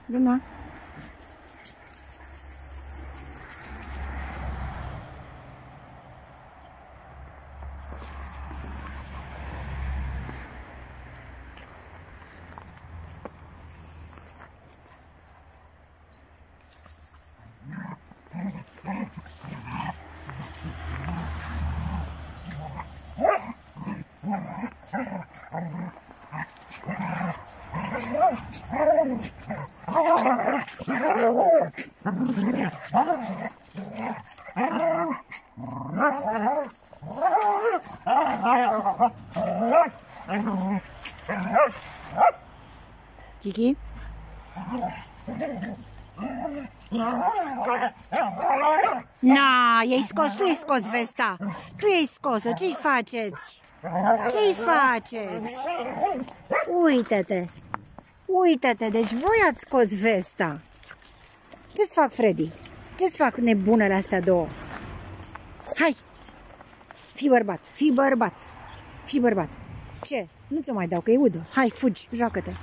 Luna. Kiki? Na, i-ai scos, tu i-ai scos vesta. Tu i-ai scos-o, ce-i faceți? Ce-i faceți? Uită-te. Uită-te, deci voi ați scos vesta. Ce-ți fac, Freddy? Ce-ți fac nebunele astea două? Hai! Fii bărbat, fii bărbat. Fii bărbat. Ce? Nu ți-o mai dau, că e udă. Hai, fugi, joacă-te.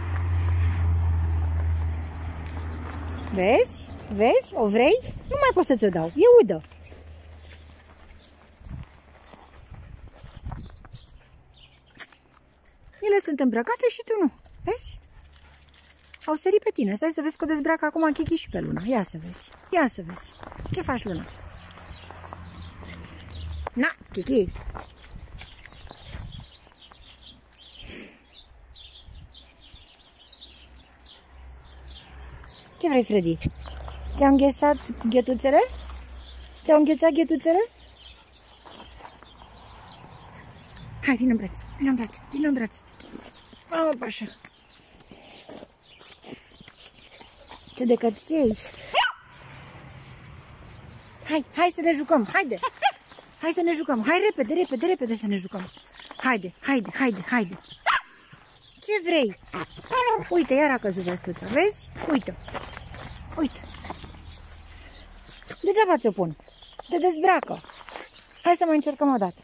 Vezi? Vezi? O vrei? Nu mai pot să ți-o dau. E udă. Ele sunt îmbrăcate și tu nu. Vezi? Au sărit pe tine. Stai să vezi că o dezbracă acum Kiki și pe Luna. Ia să vezi. Ia să vezi. Ce faci, Luna? Na, Kiki. Ce vrei, Freddy? Ți-au înghețat ghetuțele? Ți-au înghețat ghetuțele? Hai, vino în braț, vino în braț, vino în braț. Opa, așa. Ce de căței. Hai, hai să ne jucăm, haide. Hai să ne jucăm, hai repede, repede, repede să ne jucăm. Haide, haide, haide, haide. Ce vrei? Uite, iar a căzut vestuța, vezi? Uite, uite. Degeaba ți-o pun. Te dezbracă. Hai să mai încercăm o dată.